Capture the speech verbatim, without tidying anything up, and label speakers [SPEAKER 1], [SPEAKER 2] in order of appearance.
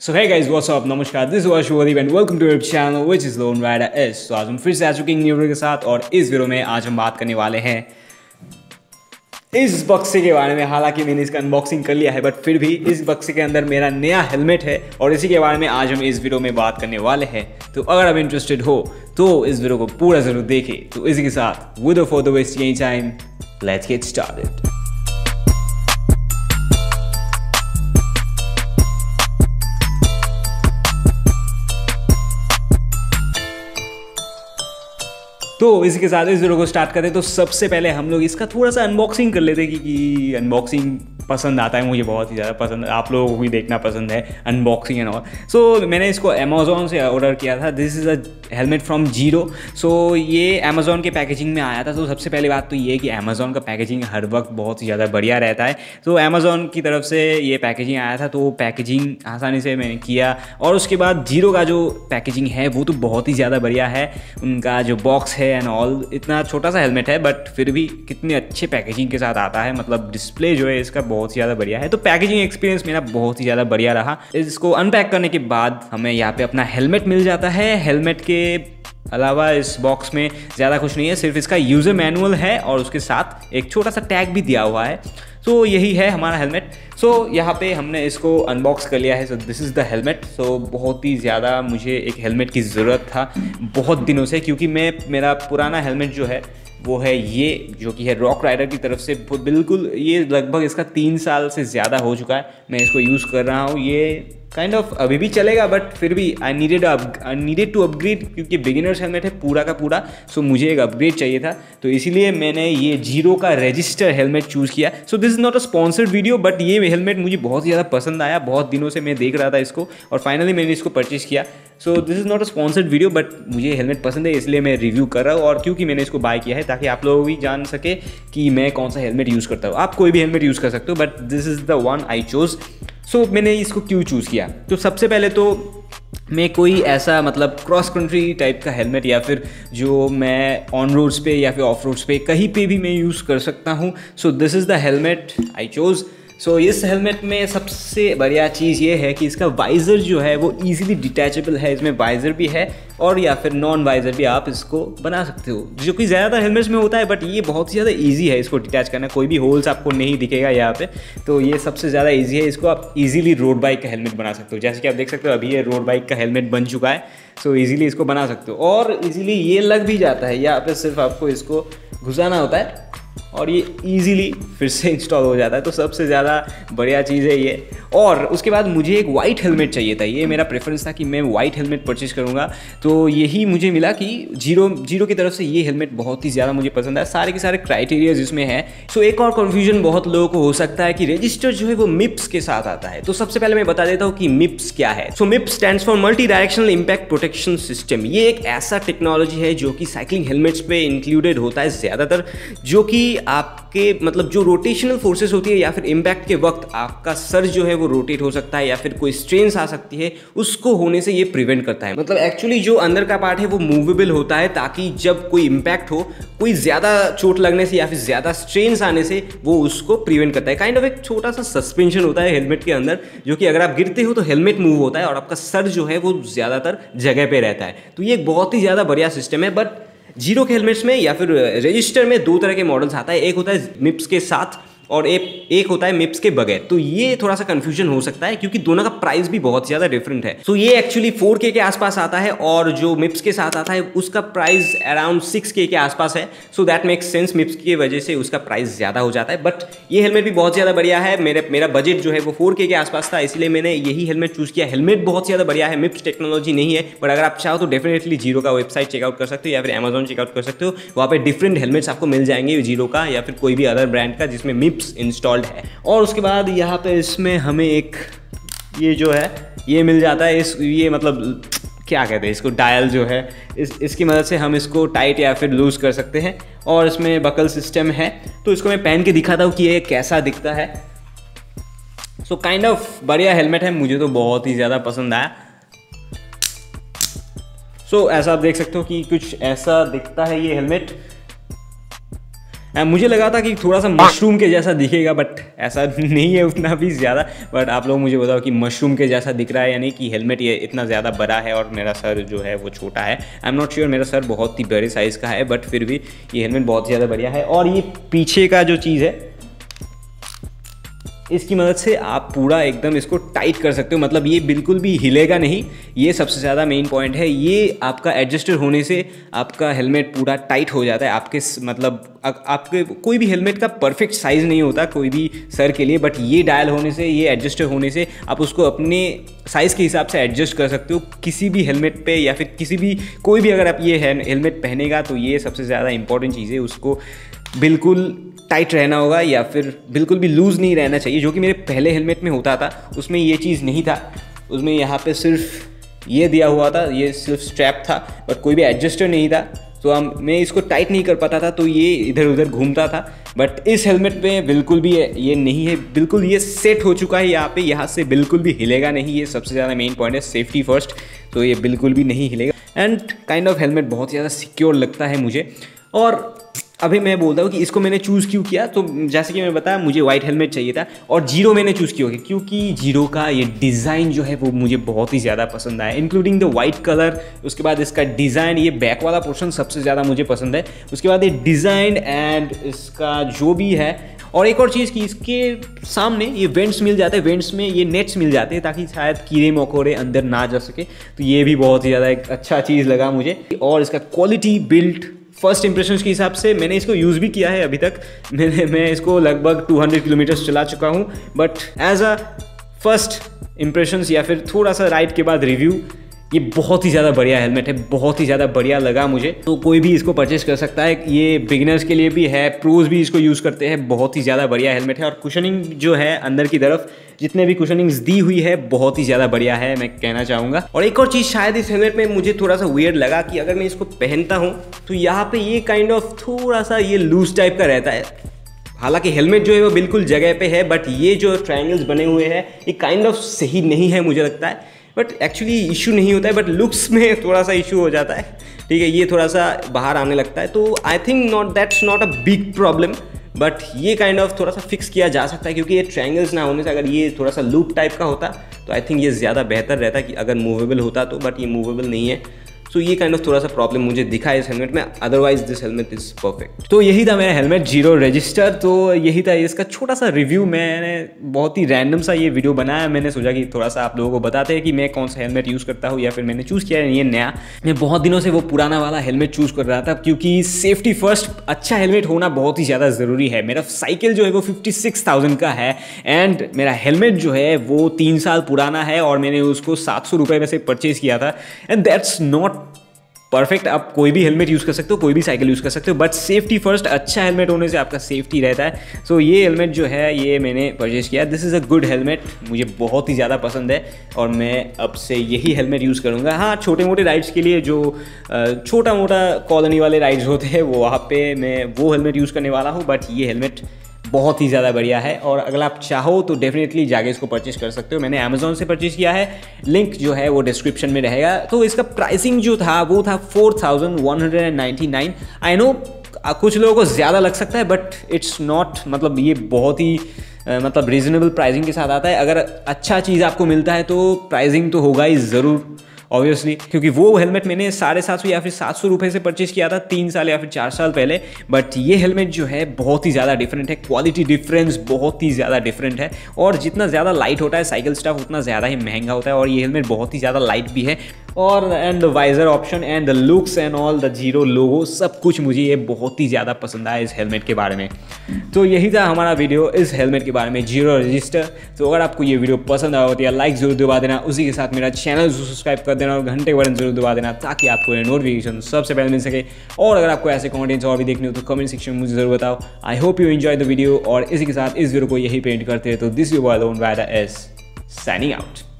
[SPEAKER 1] सो hey guys, what's up? नमस्कार, this was Shubhdeep and welcome to your channel which is lone rider S. तो आज हम फिर से आ चुके हैं न्यू वीडियो के साथ और इस वीडियो में आज हम बात करने वाले हैं इस बक्से के बारे में। हालांकि मैंने इसका अनबॉक्सिंग कर लिया है बट फिर भी इस बक्से के अंदर मेरा नया हेलमेट है और इसी के बारे में आज हम इस वीडियो में बात करने वाले हैं। तो अगर आप इंटरेस्टेड हो तो इस वीडियो को पूरा जरूर देखें। तो इसी के साथ without further wasting time let's get started. तो इसी के साथ इस वीडियो को स्टार्ट करते हैं। तो सबसे पहले हम लोग इसका थोड़ा सा अनबॉक्सिंग कर लेते हैं कि अनबॉक्सिंग पसंद आता है, मुझे बहुत ही ज़्यादा पसंद है, आप लोगों को भी देखना पसंद है अनबॉक्सिंग एंड ऑल। सो मैंने इसको अमेज़ॉन से ऑर्डर किया था। This is a helmet from zero. So ये अमेज़ॉन के पैकेजिंग में आया था। तो सबसे पहली बात तो ये कि अमेज़ॉन का पैकेजिंग हर वक्त बहुत ही ज़्यादा बढ़िया रहता है। तो अमेज़ॉन की तरफ से ये पैकेजिंग आया था तो पैकेजिंग आसानी से मैंने किया और उसके बाद जीरो का जो पैकेजिंग है वो तो बहुत ही ज़्यादा बढ़िया है। उनका जो बॉक्स है एंड ऑल, इतना छोटा सा हेलमेट है बट फिर भी कितने अच्छे पैकेजिंग के साथ आता है। मतलब डिस्प्ले जो है इसका बहुत ही ज़्यादा बढ़िया है। तो पैकेजिंग एक्सपीरियंस मेरा बहुत ही ज़्यादा बढ़िया रहा। इसको अनपैक करने के बाद हमें यहाँ पे अपना हेलमेट मिल जाता है। हेलमेट के अलावा इस बॉक्स में ज़्यादा कुछ नहीं है, सिर्फ इसका यूज़र मैनुअल है और उसके साथ एक छोटा सा टैग भी दिया हुआ है। सो यही है हमारा हेलमेट। सो so, यहाँ पे हमने इसको अनबॉक्स कर लिया है। So this is the helmet. So बहुत ही ज़्यादा मुझे एक हेलमेट की ज़रूरत था बहुत दिनों से, क्योंकि मैं मेरा पुराना हेलमेट जो है वो है ये, जो कि है रॉक राइडर की तरफ से। बिल्कुल ये लगभग इसका तीन साल से ज़्यादा हो चुका है मैं इसको यूज़ कर रहा हूँ। ये काइंड ऑफ अभी भी चलेगा बट फिर भी I needed I needed to upgrade, क्योंकि बिगिनर्स हेलमेट है पूरा का पूरा। सो so, मुझे एक अपग्रेड चाहिए था तो इसीलिए मैंने ये जीरो का रजिस्टर हेलमेट चूज़ किया। So this is not a sponsored video but ये हेलमेट मुझे बहुत ज़्यादा पसंद आया। बहुत दिनों से मैं देख रहा था इसको और फाइनली मैंने इसको परचेज़ किया। So this is not a sponsored video but मुझे हेलमेट पसंद है इसलिए मैं रिव्यू कर रहा हूँ। और क्योंकि मैंने इसको बाय किया है ताकि आप लोग भी जान सके कि मैं कौन सा हेलमेट यूज़ करता हूँ। आप कोई भी हेलमेट यूज़ कर सकते हो but this is the one I chose. So मैंने इसको क्यों चूज़ किया, तो सबसे पहले तो मैं कोई ऐसा मतलब क्रॉस कंट्री टाइप का हेलमेट या फिर जो मैं ऑन रोड्स पे या फिर ऑफ रोड्स पे कहीं पे भी मैं यूज़ कर सकता हूँ। So this is the helmet I chose. So इस हेलमेट में सबसे बढ़िया चीज़ ये है कि इसका वाइज़र जो है वो इजीली डिटैचेबल है। इसमें वाइज़र भी है और या फिर नॉन वाइज़र भी आप इसको बना सकते हो, जो कि ज़्यादातर हेलमेट्स में होता है बट ये बहुत ही ज़्यादा इजी है इसको डिटैच करना। कोई भी होल्स आपको नहीं दिखेगा यहाँ पे, तो ये सबसे ज़्यादा इजी है। इसको आप इजीली रोड बाइक का हेलमेट बना सकते हो। जैसे कि आप देख सकते हो अभी ये रोड बाइक का हेलमेट बन चुका है। सो ईजिली इसको बना सकते हो और ईजिली ये लग भी जाता है। यहाँ पे सिर्फ आपको इसको घुसाना होता है और ये इजीली फिर से इंस्टॉल हो जाता है। तो सबसे ज़्यादा बढ़िया चीज़ है ये। और उसके बाद मुझे एक वाइट हेलमेट चाहिए था। ये मेरा प्रेफरेंस था कि मैं वाइट हेलमेट परचेज करूँगा। तो यही मुझे मिला कि जीरो जीरो की तरफ से ये हेलमेट बहुत ही ज़्यादा मुझे पसंद है। सारे के सारे क्राइटेरियाज इसमें हैं। सो एक और कन्फ्यूजन बहुत लोगों को हो सकता है कि रजिस्टर जो है वो मिप्स के साथ आता है। तो सबसे पहले मैं बता देता हूँ कि मिप्स क्या है। So MIPS stands for multi directional impact protection system. ये एक ऐसा टेक्नोलॉजी है जो कि साइकिलिंग हेलमेट्स पे इंक्लूडेड होता है ज़्यादातर, जो कि आपके मतलब जो रोटेशनल फोर्सेस होती है या फिर इम्पैक्ट के वक्त आपका सर जो है वो रोटेट हो सकता है या फिर कोई स्ट्रेन्स आ सकती है, उसको होने से ये प्रिवेंट करता है। मतलब एक्चुअली जो अंदर का पार्ट है वो मूवेबल होता है ताकि जब कोई इम्पैक्ट हो, कोई ज़्यादा चोट लगने से या फिर ज़्यादा स्ट्रेन्स आने से वो उसको प्रिवेंट करता है। काइंड ऑफ एक छोटा सा सस्पेंशन होता है हेलमेट के अंदर, जो कि अगर आप गिरते हो तो हेलमेट मूव होता है और आपका सर जो है वो ज़्यादातर जगह पे रहता है। तो ये एक बहुत ही ज़्यादा बढ़िया सिस्टम है। बट जीरो के हेलमेट्स में या फिर रजिस्टर में दो तरह के मॉडल्स आता है। एक होता है मिप्स के साथ और एक एक होता है मिप्स के बगैर। तो ये थोड़ा सा कंफ्यूजन हो सकता है क्योंकि दोनों का प्राइस भी बहुत ज़्यादा डिफरेंट है। सो ये एक्चुअली फोर के के आसपास आता है और जो मिप्स के साथ आता है उसका प्राइस अराउंड सिक्स के के आसपास है। So that makes sense, MIPS की वजह से उसका प्राइस ज़्यादा हो जाता है। बट ये हेलमेट भी बहुत ज़्यादा बढ़िया है। मेरे मेरा बजट जो है वो फोर के के आसपास था, इसलिए मैंने यही हेलमेट चूज़ किया। हेलमेट बहुत ज़्यादा बढ़िया है, मिप्स टेक्नोलॉजी नहीं है बट अगर आप चाहो तो डेफिनेटली जीरो का वेबसाइट चेकआउट कर सकते हो या फिर अमेजॉन चेकआउट कर सकते हो। वहाँ पे डिफरेंट हेलमेट्स आपको मिल जाएंगे जीरो का या फिर कोई भी अदर ब्रांड का जिसमें मिप्स इंस्टॉल्ड है। और उसके बाद यहाँ पे इसमें हमें एक ये जो है ये मिल जाता है। इस ये मतलब क्या कहते हैं इसको, डायल जो है इस इसकी मदद से हम इसको टाइट या फिर लूज़ कर सकते हैं। और इसमें बकल सिस्टम है। तो इसको मैं पहन के दिखाता हूँ कि ये कैसा दिखता है। सो काइंड ऑफ बढ़िया हेलमेट है, मुझे तो बहुत ही ज़्यादा पसंद आया। सो so, ऐसा आप देख सकते हो कि कुछ ऐसा दिखता है ये हेलमेट। मुझे लगा था कि थोड़ा सा मशरूम के जैसा दिखेगा, बट ऐसा नहीं है उतना भी ज़्यादा। बट आप लोग मुझे बताओ कि मशरूम के जैसा दिख रहा है, यानी कि हेलमेट ये इतना ज़्यादा बड़ा है और मेरा सर जो है वो छोटा है। आई एम नॉट श्योर, मेरा सर बहुत ही बड़े साइज़ का है, बट फिर भी ये हेलमेट बहुत ज़्यादा बढ़िया है। और ये पीछे का जो चीज़ है, इसकी मदद से आप पूरा एकदम इसको टाइट कर सकते हो, मतलब ये बिल्कुल भी हिलेगा नहीं। ये सबसे ज़्यादा मेन पॉइंट है। ये आपका एडजस्टर होने से आपका हेलमेट पूरा टाइट हो जाता है। आपके मतलब आपके कोई भी हेलमेट का परफेक्ट साइज़ नहीं होता कोई भी सर के लिए, बट ये डायल होने से, ये एडजस्टर होने से आप उसको अपने साइज़ के हिसाब से एडजस्ट कर सकते हो किसी भी हेलमेट पे, या फिर किसी भी कोई भी अगर आप ये हेलमेट पहनेगा तो ये सबसे ज़्यादा इंपॉर्टेंट चीज़ है। उसको बिल्कुल टाइट रहना होगा या फिर बिल्कुल भी लूज़ नहीं रहना चाहिए, जो कि मेरे पहले हेलमेट में होता था। उसमें ये चीज़ नहीं था, उसमें यहाँ पे सिर्फ ये दिया हुआ था, ये सिर्फ स्ट्रैप था, बट कोई भी एडजस्टर नहीं था। तो हम मैं इसको टाइट नहीं कर पाता था, तो ये इधर उधर घूमता था। बट इस हेलमेट में बिल्कुल भी ये नहीं है, बिल्कुल ये सेट हो चुका है यहाँ पे, यहाँ से बिल्कुल भी हिलेगा नहीं। ये सबसे ज़्यादा मेन पॉइंट है, सेफ्टी फर्स्ट, तो ये बिल्कुल भी नहीं हिलेगा। एंड काइंड ऑफ हेलमेट बहुत ज़्यादा सिक्योर लगता है मुझे। और अभी मैं बोलता हूँ कि इसको मैंने चूज़ क्यों किया, तो जैसे कि मैं बताया मुझे वाइट हेलमेट चाहिए था और जीरो मैंने चूज़ किया क्योंकि जीरो का ये डिज़ाइन जो है वो मुझे बहुत ही ज़्यादा पसंद आया, इंक्लूडिंग द वाइट कलर। उसके बाद इसका डिज़ाइन, ये बैक वाला पोर्शन सबसे ज़्यादा मुझे पसंद है। उसके बाद ये डिज़ाइन एंड इसका जो भी है, और एक और चीज़ कि इसके सामने ये वेंट्स मिल जाते हैं, वेंट्स में ये नेट्स मिल जाते हैं ताकि शायद कीड़े मकोड़े अंदर ना जा सके। तो ये भी बहुत ही ज़्यादा एक अच्छा चीज़ लगा मुझे। और इसका क्वालिटी बिल्ड फर्स्ट इंप्रेशंस के हिसाब से मैंने इसको यूज़ भी किया है अभी तक। मैंने मैं इसको लगभग दो सौ किलोमीटर्स चला चुका हूँ, but as a first impressions या फिर थोड़ा सा राइड के बाद रिव्यू, ये बहुत ही ज़्यादा बढ़िया हेलमेट है, बहुत ही ज़्यादा बढ़िया लगा मुझे। तो कोई भी इसको परचेस कर सकता है, ये बिगिनर्स के लिए भी है, प्रोज भी इसको यूज़ करते हैं। बहुत ही ज़्यादा बढ़िया हेलमेट है। और कुशनिंग जो है अंदर की तरफ, जितने भी कुशनिंग्स दी हुई है, बहुत ही ज़्यादा बढ़िया है, मैं कहना चाहूँगा। और एक और चीज़ शायद इस हेलमेट में मुझे थोड़ा सा वियर्ड लगा कि अगर मैं इसको पहनता हूँ तो यहाँ पे ये काइंड ऑफ थोड़ा सा ये लूज टाइप का रहता है। हालांकि हेलमेट जो है वो बिल्कुल जगह पे है, बट ये जो ट्रायंगल्स बने हुए हैं ये काइंड ऑफ सही नहीं है मुझे लगता है। बट एक्चुअली इशू नहीं होता है, बट लुक्स में थोड़ा सा इशू हो जाता है, ठीक है, ये थोड़ा सा बाहर आने लगता है। तो I think not that's not a big problem, but ये काइंड ऑफ थोड़ा सा फिक्स किया जा सकता है, क्योंकि ये ट्रायंगल्स ना होने से अगर ये थोड़ा सा लूप टाइप का होता तो आई थिंक ये ज़्यादा बेहतर रहता कि अगर मूवेबल होता तो, बट ये मूवेबल नहीं है। तो ये काइंड ऑफ थोड़ा सा प्रॉब्लम मुझे दिखा है इस हेलमेट में, otherwise this helmet is perfect. तो यही था मेरा हेलमेट जीरो रजिस्टर। तो यही था इसका छोटा सा रिव्यू। मैंने बहुत ही रैंडम सा ये वीडियो बनाया, मैंने सोचा कि थोड़ा सा आप लोगों को बताते हैं कि मैं कौन सा हेलमेट यूज़ करता हूँ, या फिर मैंने चूज़ किया है ये नया। मैं बहुत दिनों से वो पुराना वाला हेलमेट चूज़ कर रहा था, क्योंकि सेफ्टी फर्स्ट अच्छा हेलमेट होना बहुत ही ज़्यादा ज़रूरी है। मेरा साइकिल जो है वो फिफ्टी सिक्स थाउजेंड का है, एंड मेरा हेलमेट जो है वो तीन साल पुराना है, और मैंने उसको सात सौ रुपये में से परचेज़ किया था। And that's not perfect. आप कोई भी हेलमेट यूज़ कर सकते हो, कोई भी साइकिल यूज़ कर सकते हो, बट सेफ्टी फर्स्ट, अच्छा हेलमेट होने से आपका सेफ्टी रहता है। सो so, ये हेलमेट जो है ये मैंने परचेज़ किया। This is a good helmet, मुझे बहुत ही ज़्यादा पसंद है, और मैं अब से यही हेलमेट यूज़ करूँगा। हाँ, छोटे मोटे राइड्स के लिए, जो छोटा मोटा कॉलोनी वाले राइड्स होते हैं, वो वहाँ पे मैं वो हेलमेट यूज़ करने वाला हूँ। बट ये हेलमेट बहुत ही ज़्यादा बढ़िया है, और अगर आप चाहो तो डेफिनेटली जाके इसको परचेज कर सकते हो। मैंने अमेज़ॉन से परचेज किया है, लिंक जो है वो डिस्क्रिप्शन में रहेगा। तो इसका प्राइसिंग जो था वो था four thousand one hundred ninety nine. I know कुछ लोगों को ज़्यादा लग सकता है, बट इट्स नॉट, मतलब ये बहुत ही Uh, मतलब रीजनेबल प्राइसिंग के साथ आता है। अगर अच्छा चीज़ आपको मिलता है तो प्राइसिंग तो होगा ही ज़रूर, ऑब्वियसली, क्योंकि वो हेलमेट मैंने साढ़े सात सौ या फिर सात सौ रुपये से परचेज किया था तीन साल या फिर चार साल पहले। बट ये हेलमेट जो है बहुत ही ज़्यादा डिफरेंट है, क्वालिटी डिफरेंस बहुत ही ज़्यादा डिफरेंट है, और जितना ज़्यादा लाइट होता है साइकिल स्टफ उतना ज़्यादा ही महंगा होता है, और ये हेलमेट बहुत ही ज़्यादा लाइट भी है। और and the visor option and the looks and all the zero logo, सब कुछ मुझे ये बहुत ही ज़्यादा पसंद आया इस हेलमेट के बारे में। तो यही था हमारा वीडियो इस हेलमेट के बारे में, जीरो रजिस्टर। तो अगर आपको ये वीडियो पसंद आया हो तो यार लाइक जरूर दबा देना, उसी के साथ मेरा चैनल सब्सक्राइब कर देना, और घंटे बटन जरूर दबा देना, ताकि आपको नोटिफिकेशन सबसे पहले मिल सके। और अगर आपको ऐसे कॉन्टेंट्स और भी देखने हो तो कमेंट सेक्शन में मुझे जरूर बताओ। I hope you enjoy the video, और इसी के साथ इस वीडियो को यही पेंट करते हैं। तो this you boy loan by the S, signing out.